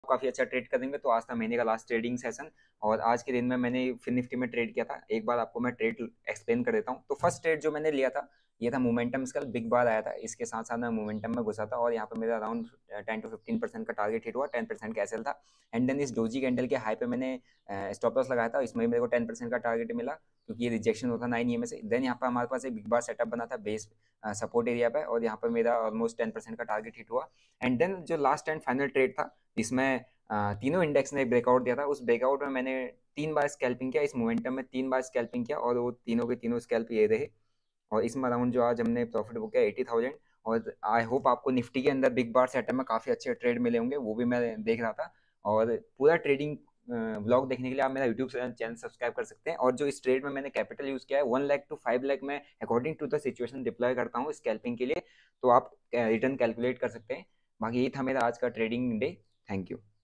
काफ़ी अच्छा ट्रेड करेंगे। तो आज था महीने का लास्ट ट्रेडिंग सेशन और आज के दिन में मैंने फिन निफ्टी में ट्रेड किया था। एक बार आपको मैं ट्रेड एक्सप्लेन कर देता हूँ। तो फर्स्ट ट्रेड जो मैंने लिया था ये था मोमेंटम स्कल, बिग बार आया था, इसके साथ साथ मैं मोमेंटम में घुसा था और यहाँ पे मेरा अराउंड 10 to 15% का टारगेट हिट हुआ, 10% का एसएल था। एंड देन इस डोजी कैंडल के हाई पे मैंने स्टॉप लॉस लगाया था, इसमें भी मेरे को 10% का टारगेट मिला क्योंकि ये रिजेक्शन होता 9 EMA से। देन यहाँ पर हमारे पास एक बिग बार सेटअप बना था बेस सपोर्ट एरिया पे और यहाँ पर मेरा ऑलमोस्ट 10% का टारगेट हिट हुआ। एंड देन जो लास्ट एंड फाइनल ट्रेड था जिसमें तीनों इंडेक्स ने ब्रेकआउट दिया था, उस ब्रेकआउट में मैंने 3 बार स्कैल्पिंग किया, इस मोमेंटम में 3 बार स्कैल्पिंग किया और वो तीनों के तीनों स्कैल्प ये रहे। और इसमें अराउंड जो आज हमने प्रॉफिट बुक किया 80,000। और आई होप आपको निफ्टी के अंदर बिग बार सेटअप में काफ़ी अच्छे ट्रेड मिले होंगे, वो भी मैं देख रहा था। और पूरा ट्रेडिंग ब्लॉग देखने के लिए आप मेरा यूट्यूब चैनल सब्सक्राइब कर सकते हैं। और जो इस ट्रेड में मैंने कैपिटल यूज़ किया है 1 लाख to 5 लाख में according to the situation deploy करता हूँ स्कैल्पिंग के लिए। तो आप रिटर्न कैलकुलेट कर सकते हैं। बाकी ये था मेरा आज का ट्रेडिंग डे। Thank you.